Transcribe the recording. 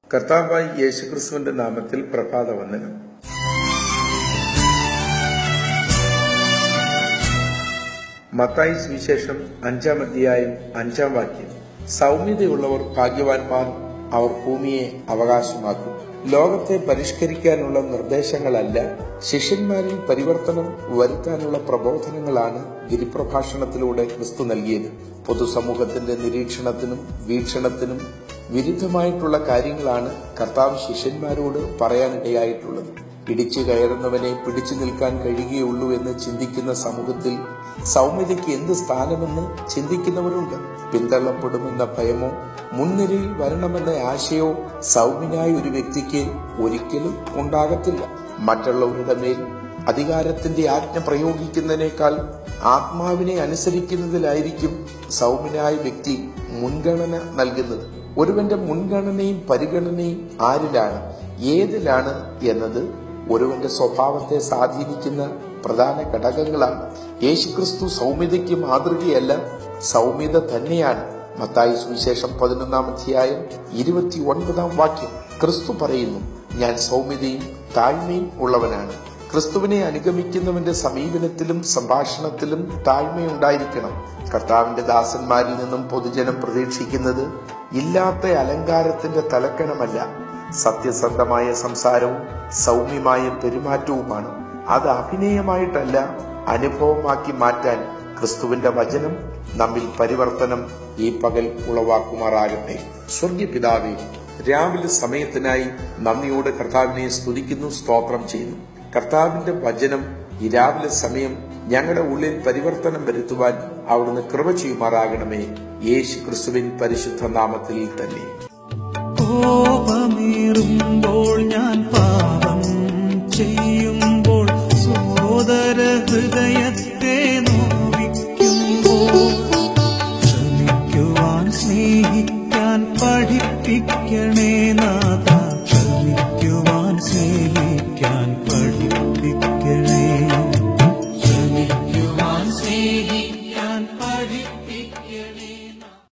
കർത്താവായ യേശുക്രിസ്തുവിന്റെ നാമത്തിൽ പ്രഭാതവന്ദനം. മത്തായി സുവിശേഷം 5-ാം അധ്യായം 5-ാം വാക്യം. സൗമ്യതയുള്ളവർ ഭാഗ്യവാന്മാർ, അവർ ഭൂമിയെ അവകാശമാക്കും. ലോകത്തെ പരിഷ്കരിക്കാനുള്ള നിർദ്ദേശങ്ങളല്ല, ശിഷ്യന്മാരിൽ പരിവർത്തനം വരുത്താനുള്ള പ്രബോധനങ്ങളാണ് ഗിരിപ്രഭാഷണത്തിലൂടെ ക്രിസ്തു നൽകിയത്. പൊതുസമൂഹത്തിന്റെ നിരീക്ഷണത്തിനും വീക്ഷണത്തിനും വിരുദ്ധമായിട്ടുള്ള കാര്യങ്ങളാണ് കർത്താവ് ശിഷ്യന്മാരോട് പറയാനിടയായിട്ടുള്ളത്. ഇടിച്ചു കയറുന്നവനെ പിടിച്ചു നിൽക്കാൻ കഴിയുകയുള്ളൂ എന്ന് ചിന്തിക്കുന്ന സമൂഹത്തിൽ സൗമ്യതയ്ക്ക് എന്ത് സ്ഥാനമെന്ന് ചിന്തിക്കുന്നവരുണ്ട്. പിന്തള്ളപ്പെടുമെന്ന ഭയമോ മുൻനിരയിൽ വരണമെന്ന ആശയോ സൗമ്യനായ ഒരു വ്യക്തിക്ക് ഒരിക്കലും ഉണ്ടാകത്തില്ല. മറ്റുള്ളവരുടെ മേൽ അധികാരത്തിന്റെ ആജ്ഞ പ്രയോഗിക്കുന്നതിനേക്കാൾ ആത്മാവിനെ അനുസരിക്കുന്നതിലായിരിക്കും സൗമ്യനായ വ്യക്തി മുൻഗണന നൽകുന്നത്. ഒരുവന്റെ മുൻഗണനയും പരിഗണനയും ആരിലാണ്, ഏതിലാണ് എന്നത് ഒരുവന്റെ സ്വഭാവത്തെ സ്വാധീനിക്കുന്ന പ്രധാന ഘടകങ്ങളാണ്. യേശുക്രിസ്തു സൗമ്യതയ്ക്ക് മാതൃകയല്ല, സൗമ്യത തന്നെയാണ്. മത്തായി സുവിശേഷം 11-ാം അധ്യായം 29-ാം വാക്യം ക്രിസ്തു പറയുന്നു, ഞാൻ സൗമ്യതയും താഴ്മയും ഉള്ളവനാണ്. ക്രിസ്തുവിനെ അനുഗമിക്കുന്നവന്റെ സമീപനത്തിലും സംഭാഷണത്തിലും താഴ്മയുണ്ടായിരിക്കണം. കർത്താവിന്റെ ദാസന്മാരിൽ നിന്നും പൊതുജനം പ്രതീക്ഷിക്കുന്നത് ഇല്ലാത്ത അലങ്കാരത്തിന്റെ തലക്കനമല്ല, സത്യസന്ധമായ സംസാരവും സൗമ്യമായ പെരുമാറ്റവുമാണ്. അത് അഭിനയമായിട്ടല്ല, അനുഭവമാക്കി മാറ്റാൻ ക്രിസ്തുവിന്റെ വചനം നമ്മിൽ പരിവർത്തനം ഈ പകൽ ഉളവാക്കുമാറാകട്ടെ. സ്വർഗീയ പിതാവേ, രാവിലെ സമയത്തിനായി നന്ദിയോടെ കർത്താവിനെ സ്തുതിക്കുന്നു, സ്തോത്രം ചെയ്യുന്നു. കർത്താവിന്റെ വചനം ഈ രാവിലെ സമയം ഞങ്ങളുടെ ഉള്ളിൽ പരിവർത്തനം വരുത്തുവാൻ അവിടുന്ന് കൃപ ചെയ്യുമാറാകണമേ. യേശു ക്രിസ്തുവിൻ പരിശുദ്ധ നാമത്തിൽ തന്നെ. കോപമേറുമ്പോൾ ഞാൻ പാപം ചെയ്യുമ്പോൾ, സോദര ഹൃദയത്തെ നോവിക്കുമ്പോൾ, ക്ഷമിക്കുവാൻ സ്നേഹിക്കാൻ പഠിപ്പിക്കണേ നാഥ.